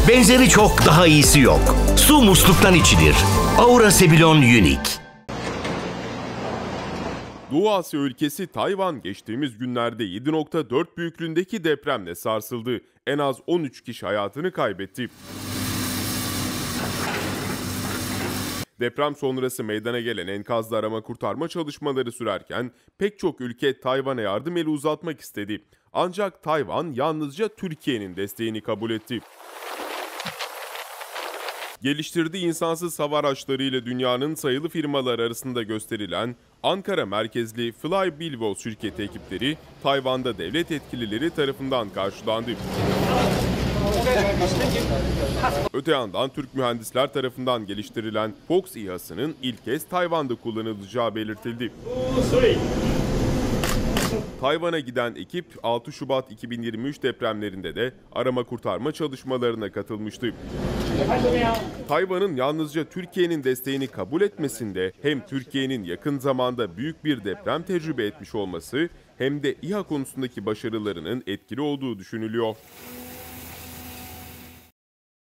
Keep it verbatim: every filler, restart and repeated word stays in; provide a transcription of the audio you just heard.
Benzeri çok, daha iyisi yok. Su musluktan içilir. Aura Sebilon Unique. Doğu Asya ülkesi Tayvan geçtiğimiz günlerde yedi nokta dört büyüklüğündeki depremle sarsıldı. En az on üç kişi hayatını kaybetti. Deprem sonrası meydana gelen enkazda arama kurtarma çalışmaları sürerken pek çok ülke Tayvan'a yardım eli uzatmak istedi. Ancak Tayvan yalnızca Türkiye'nin desteğini kabul etti. Geliştirdiği insansız hava araçlarıyla dünyanın sayılı firmalar arasında gösterilen Ankara merkezli Fly Bilbo şirketi ekipleri Tayvan'da devlet yetkilileri tarafından karşılandı. Öte yandan Türk mühendisler tarafından geliştirilen Fox İHA'sının ilk kez Tayvan'da kullanılacağı belirtildi. Tayvan'a giden ekip altı Şubat iki bin yirmi üç depremlerinde de arama kurtarma çalışmalarına katılmıştı. Tayvan'ın yalnızca Türkiye'nin desteğini kabul etmesinde hem Türkiye'nin yakın zamanda büyük bir deprem tecrübe etmiş olması hem de İHA konusundaki başarılarının etkili olduğu düşünülüyor.